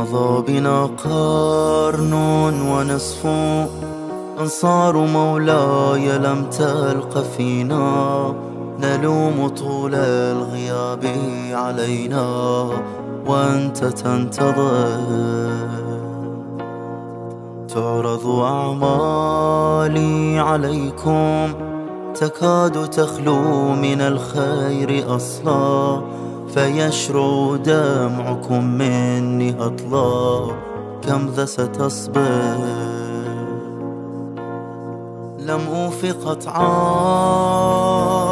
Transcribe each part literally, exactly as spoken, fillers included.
مضى بنا قرن ونصف أنصار مولاي لم تلق فينا، نلوم طول الغياب علينا وأنت تنتظر. تعرض أعمالي عليكم تكاد تخلو من الخير أصلا، فيشرع دمعكم مني هطلا، كم ذا ستصبر. لم أوف قطعا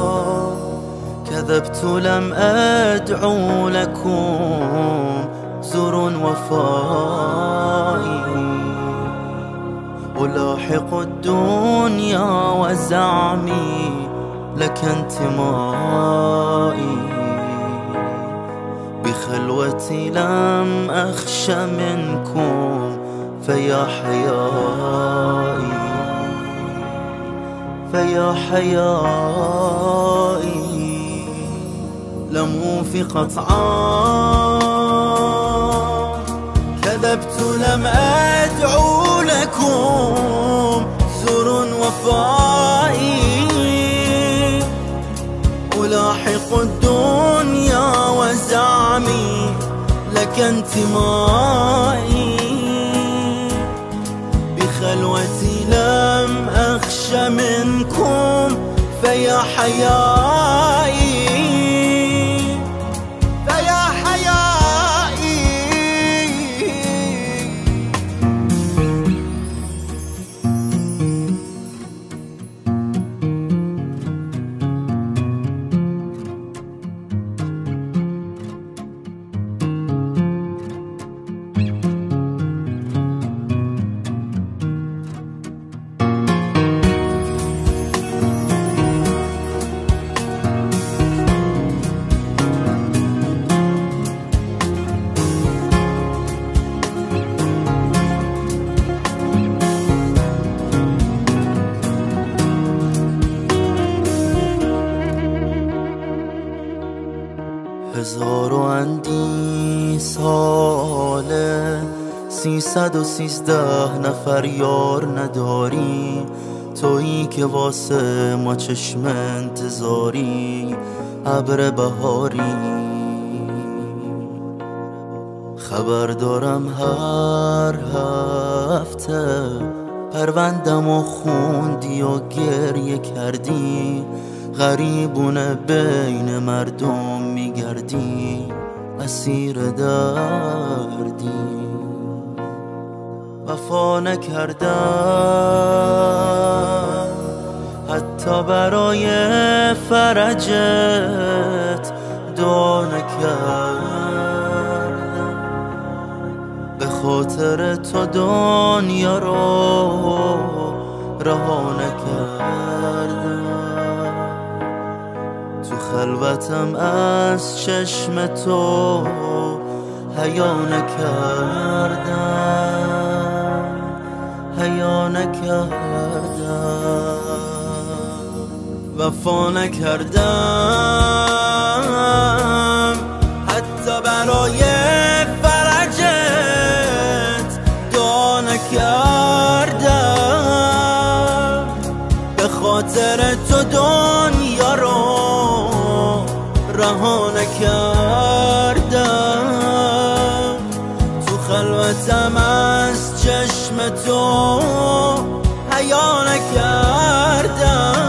كذبت لم أدعو لكم، زر وفائي ألاحق الدنيا وزعمي لك انتمائي. بخلوتي لم أخش منكم فيا حيائي فيا حيائي. لم أوف قطعا كذبت لم أدعو لكم، زر وفائي ألاحق الدنيا وزعمي لك انتمائي. بخلوتي لم أخش منكم فيا حيائي فيا حيائي. هزار و اندی ساله سیصد و سیزده نفر یار نداری، تویی که واسه ما چشم انتظاری ابر بهاری. خبر دارم هر هفته پروندم و خوندی و گریه کردی، غریبونه بین مردم میگردی اسیر دردی. وفا نکردم حتی برای فرجت، دعا نکردم به خاطر تو دنیا رو رها نکردم. تو خلوتم از چشم تو حیا نکردم حیا نکردم. وفا نکردم حتی برای فرجت، دعا نکردم به خاطر تو دنیا رو رها نکردم. تو خلوتم از چشم تو حیا نکردم